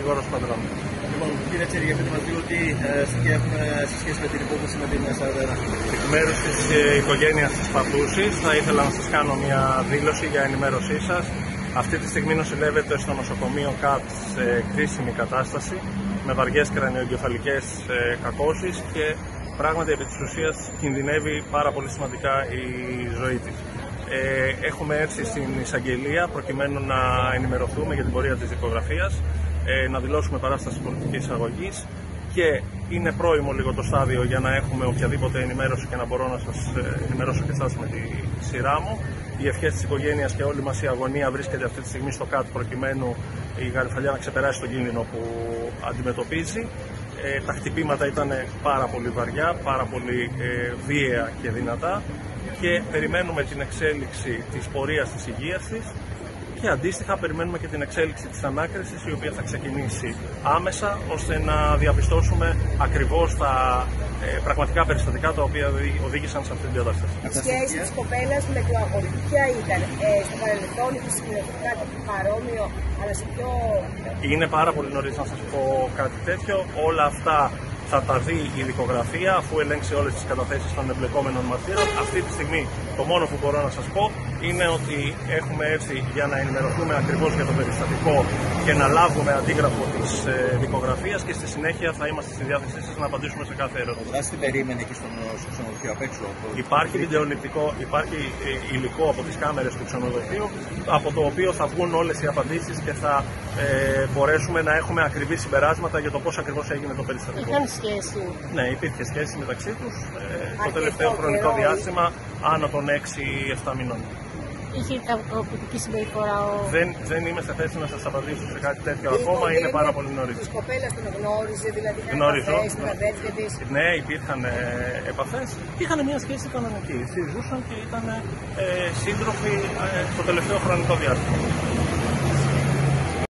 δικηγόρος πατρών. Λοιπόν, κύριε Τσέρη, για πείτε μας λίγο τι στοιχεία έχουμε σε σχέση με την υπόθεση με την 41. Εκ μέρους της οικογένειας της Παπούσης θα ήθελα να σας κάνω μια δήλωση για ενημέρωσή σας. Αυτή τη στιγμή νοσηλεύεται στο νοσοκομείο ΚΑΤ σε κρίσιμη κατάσταση με βαριές κρανιοεγκεφαλικές κακώσεις και πράγματι επί της ουσίας κινδυνεύει πάρα πολύ σημαντικά η ζωή της. Έχουμε έρθει στην εισαγγελία προκειμένου να ενημερωθούμε για την πορεία της δικογραφίας, να δηλώσουμε παράσταση πολιτικής αγωγής και είναι πρόημο λίγο το στάδιο για να έχουμε οποιαδήποτε ενημέρωση και να μπορώ να σας ενημερώσω και εσάς με τη σειρά μου. Οι ευχές της οικογένειας και όλη μας η αγωνία βρίσκεται αυτή τη στιγμή στο ΚΑΤ προκειμένου η Γαριφαλιά να ξεπεράσει τον κίνδυνο που αντιμετωπίζει. Τα χτυπήματα ήταν πάρα πολύ βαριά, πάρα πολύ βίαια και δυνατά και περιμένουμε την εξέλιξη της πορείας της υγείας της και αντίστοιχα περιμένουμε και την εξέλιξη της ανάκρισης, η οποία θα ξεκινήσει άμεσα ώστε να διαπιστώσουμε ακριβώς τα πραγματικά περιστατικά τα οποία οδήγησαν σε αυτή την κατάσταση. Η σχέση της κοπέλας με το αγόρι ποια ήταν? Στο παρελθόν είχε συγκεκριμένο κάτι παρόμοιο, αλλά σε πιο... Είναι πάρα πολύ νωρίς να σας πω κάτι τέτοιο. Όλα αυτά θα τα δει η δικογραφία αφού ελέγξει όλες τις καταθέσεις των εμπλεκόμενων μαρτύρων. Αυτή τη στιγμή το μόνο που μπορώ να σας πω είναι ότι έχουμε έρθει για να ενημερωθούμε ακριβώς για το περιστατικό και να λάβουμε αντίγραφο της δικογραφίας και στη συνέχεια θα είμαστε στη διάθεσή σας να απαντήσουμε σε κάθε ερώτηση. Ο δράστης την περίμενε και στο ξενοδοχείο απ' έξω? Υπάρχει βιντεοληπτικό, υπάρχει υλικό από τις κάμερες του ξενοδοχείου από το οποίο θα βγουν όλες οι απαντήσεις και θα μπορέσουμε να έχουμε ακριβή συμπεράσματα για το πώς ακριβώς έγινε το περιστατικό. Είχαν σχέση? Ναι, υπήρχε σχέση μεταξύ τους το τελευταίο χρονικό διάστημα άνω των 6-7 μηνών. Είχε ικανοποιητική συμπεριφορά Δεν είμαι σε θέση να σας απαντήσω σε κάτι τέτοιο ακόμα, είναι πάρα πολύ νωρίς. Της κοπέλας τον γνώριζε, δηλαδή Γνώριζω. επαφές με τα αδέρφια της? Ναι, υπήρχαν επαφές. Είχαν μια σχέση κανονική. Συζούσαν και ήταν σύντροφοι στο τελευταίο χρονικό διάστημα.